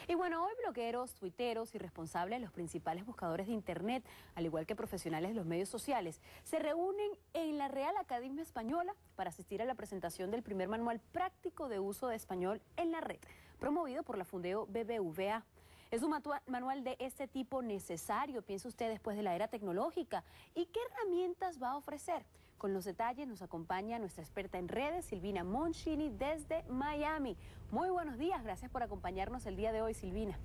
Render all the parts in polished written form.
Y bueno, hoy blogueros, tuiteros y responsables de los principales buscadores de Internet, al igual que profesionales de los medios sociales, se reúnen en la Real Academia Española para asistir a la presentación del primer manual práctico de uso de español en la red, promovido por la Fundeo BBVA. ¿Es un manual de este tipo necesario, piensa usted, después de la era tecnológica? ¿Y qué herramientas va a ofrecer? Con los detalles nos acompaña nuestra experta en redes, Silvina Moncini, desde Miami. Muy buenos días, gracias por acompañarnos el día de hoy, Silvina.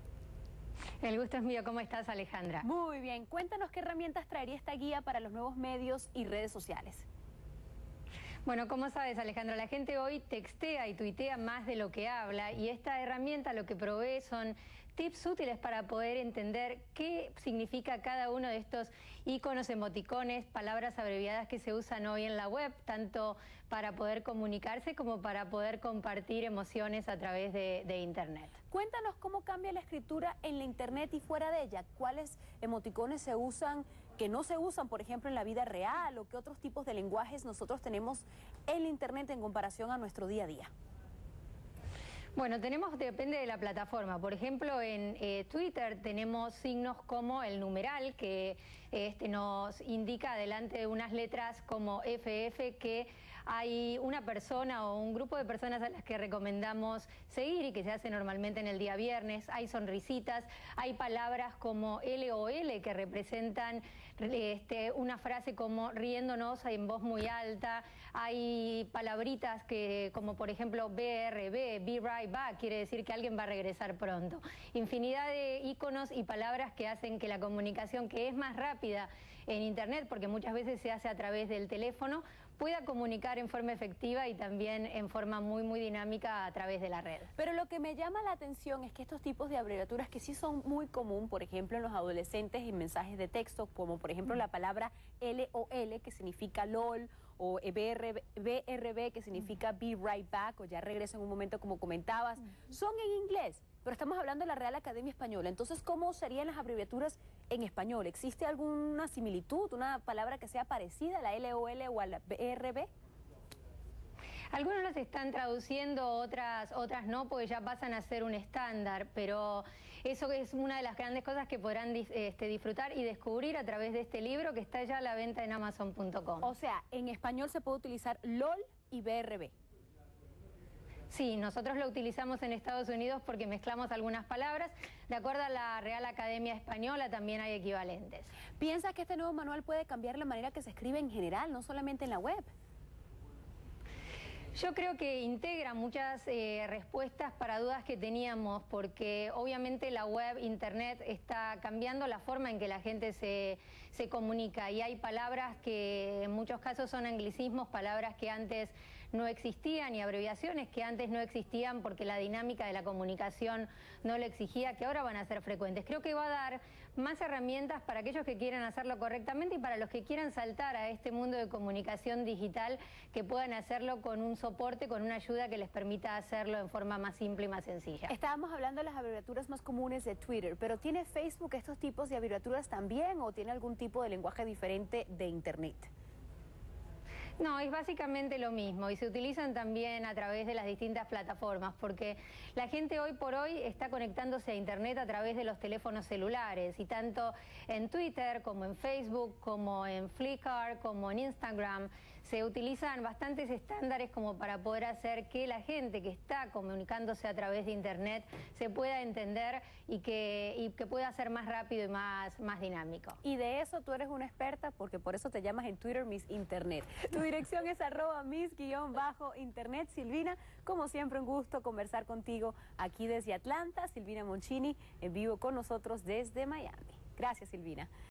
El gusto es mío. ¿Cómo estás, Alejandra? Muy bien, cuéntanos qué herramientas traería esta guía para los nuevos medios y redes sociales. Bueno, como sabes, Alejandra, la gente hoy textea y tuitea más de lo que habla, y esta herramienta lo que provee son tips útiles para poder entender qué significa cada uno de estos iconos, emoticones, palabras abreviadas que se usan hoy en la web, tanto para poder comunicarse como para poder compartir emociones a través de Internet. Cuéntanos cómo cambia la escritura en la Internet y fuera de ella. ¿Cuáles emoticones se usan que no se usan, por ejemplo, en la vida real? ¿O qué otros tipos de lenguajes nosotros tenemos en la Internet en comparación a nuestro día a día? Bueno, depende de la plataforma. Por ejemplo, en Twitter tenemos signos como el numeral, que nos indica delante de unas letras como FF que hay una persona o un grupo de personas a las que recomendamos seguir y que se hace normalmente en el día viernes. Hay sonrisitas, hay palabras como LOL que representan una frase como riéndonos en voz muy alta. Hay palabritas como por ejemplo BRB, Be Right Back, quiere decir que alguien va a regresar pronto. Infinidad de iconos y palabras que hacen que la comunicación, que es más rápida en Internet, porque muchas veces se hace a través del teléfono, pueda comunicar en forma efectiva y también en forma muy dinámica a través de la red. Pero lo que me llama la atención es que estos tipos de abreviaturas que sí son muy común, por ejemplo, en los adolescentes en mensajes de texto, como por ejemplo la palabra LOL, que significa LOL, o BRB, que significa Be Right Back, o ya regreso en un momento, como comentabas, son en inglés. Pero estamos hablando de la Real Academia Española. Entonces, ¿cómo serían las abreviaturas en español? ¿Existe alguna similitud, una palabra que sea parecida a la LOL o a la BRB? Algunos las están traduciendo, otras no, porque ya pasan a ser un estándar, pero eso es una de las grandes cosas que podrán disfrutar y descubrir a través de este libro que está ya a la venta en Amazon.com. O sea, en español se puede utilizar LOL y BRB. Sí, nosotros lo utilizamos en Estados Unidos porque mezclamos algunas palabras. De acuerdo a la Real Academia Española también hay equivalentes. ¿Piensas que este nuevo manual puede cambiar la manera que se escribe en general, no solamente en la web? Yo creo que integra muchas respuestas para dudas que teníamos, porque obviamente la web, Internet, está cambiando la forma en que la gente se comunica, y hay palabras que en muchos casos son anglicismos, palabras que antes no existían y abreviaciones que antes no existían porque la dinámica de la comunicación no lo exigía, que ahora van a ser frecuentes. Creo que va a dar más herramientas para aquellos que quieran hacerlo correctamente y para los que quieran saltar a este mundo de comunicación digital, que puedan hacerlo con un soporte, con una ayuda que les permita hacerlo en forma más simple y más sencilla. Estábamos hablando de las abreviaturas más comunes de Twitter, pero ¿tiene Facebook estos tipos de abreviaturas también o tiene algún tipo de lenguaje diferente de Internet? No, es básicamente lo mismo, y se utilizan también a través de las distintas plataformas, porque la gente hoy por hoy está conectándose a Internet a través de los teléfonos celulares, y tanto en Twitter como en Facebook, como en Flickr, como en Instagram, se utilizan bastantes estándares como para poder hacer que la gente que está comunicándose a través de Internet se pueda entender y que pueda ser más rápido y más dinámico. Y de eso tú eres una experta, porque por eso te llamas en Twitter Miss Internet. Tu dirección es @miss_internet. Silvina, como siempre, un gusto conversar contigo aquí desde Atlanta. Silvina Moncini en vivo con nosotros desde Miami. Gracias, Silvina.